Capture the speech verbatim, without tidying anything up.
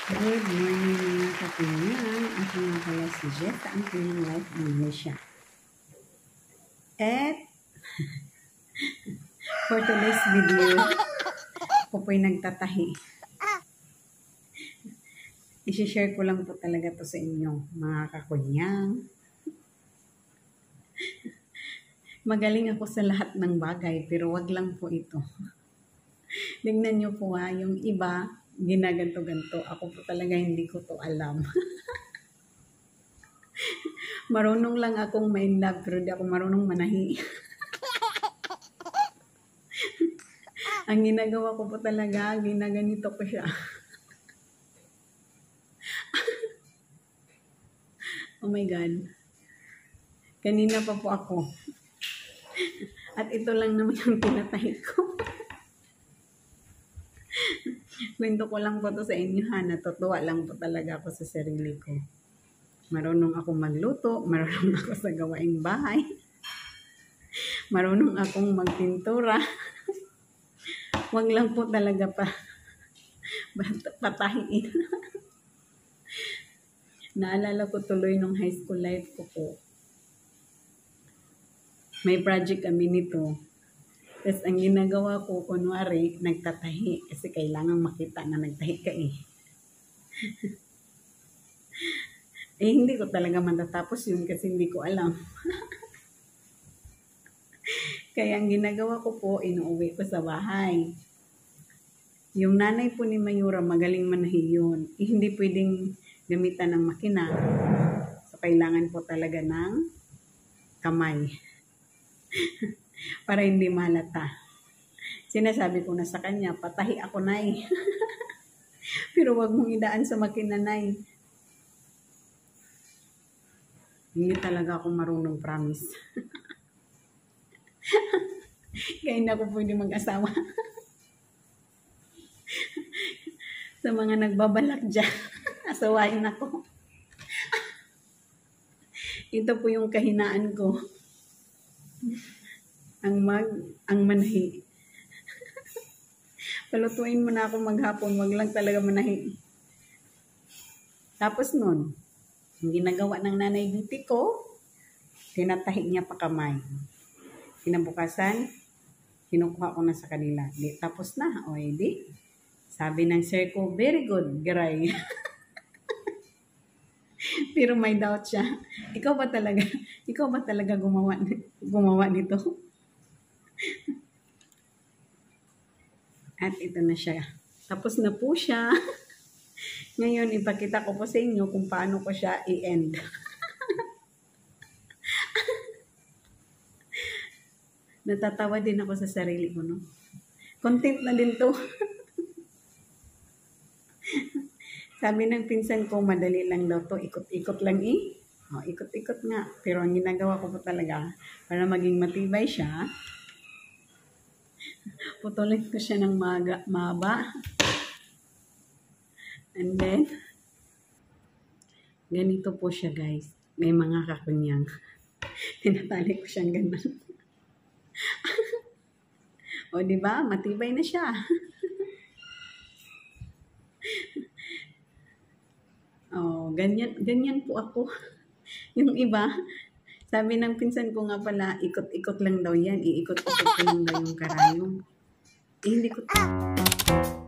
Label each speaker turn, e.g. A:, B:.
A: Good morning mga kapinyan. Ako nga pala si Jeff, ang Pinyang Life Malaysia. At for today's video, ako po'y nagtatahi. I-share ko lang po talaga to sa inyo, mga kakunyang. Magaling ako sa lahat ng bagay, pero wag lang po ito. Tingnan nyo po ha, yung iba, ginaganto-ganto. Ako po talaga hindi ko to alam. Marunong lang akong main love, pero di ako marunong manahi. Ang ginagawa ko po talaga, ginaganito ko siya. Oh my God. Kanina pa po ako. At ito lang naman yung tinatahi ko. Kwento ko lang po to sa inyo ha. Natutuwa lang po talaga ako sa sarili ko. Marunong ako magluto. Marunong ako sa gawaing bahay. Marunong akong magpintura. Wag lang po talaga pa patahiin. Naalala ko tuloy nung high school life ko po. May project kami nito. Tapos ang ginagawa ko, kunwari, nagtatahi. Kasi kailangan makita na nagtahi ka eh. Eh, hindi ko talaga matatapos yun kasi hindi ko alam. Kaya ang ginagawa ko po, inuuwi ko sa bahay. Yung nanay po ni Mayura, magaling manahi yun. Eh, hindi pwedeng gamitan ng makina. So, kailangan po talaga ng kamay. Para hindi malata. Sinasabi ko na sa kanya, patahi ako, nay. Pero wag mong idaan sa makina, nay. Hindi talaga ako marunong, promise. Kaya hindi ako pwede mag-asawa. Sa mga nagbabalak dyan, asawain ako. Ito po yung kahinaan ko. Ang mag, ang manahi. Palutuin mo na ako maghapon, wag lang talaga manahi. Tapos nun, ang ginagawa ng nanay biti ko, tinatahi niya pa kamay. Kinabukasan, kinukuha ko na sa kanila. Di, tapos na, o edi. Sabi ng sir ko, very good, garay. Pero may doubt siya. Ikaw ba talaga, ikaw ba talaga gumawa, gumawa nito? At ito na siya. Tapos na po siya. Ngayon, ipakita ko po sa inyo kung paano ko siya i-end. Natatawa din ako sa sarili ko, no? Content na din to. Sabi ng pinsan ko, madali lang daw to. Ikot-ikot lang eh. O, ikot-ikot nga. Pero ang ginagawa ko po talaga, para maging matibay siya, putulin ko siya ng maga, maba. And then, ganito po siya, guys. May mga kakunyang. Tinatali ko siyang ganun. O, diba? Matibay na siya. Oh, ganyan, ganyan po ako. Yung iba, sabi ng pinsan ko nga pala, ikot-ikot lang daw yan. Iikot-ikot ko lang daw yung karayong. Eh, hindi ko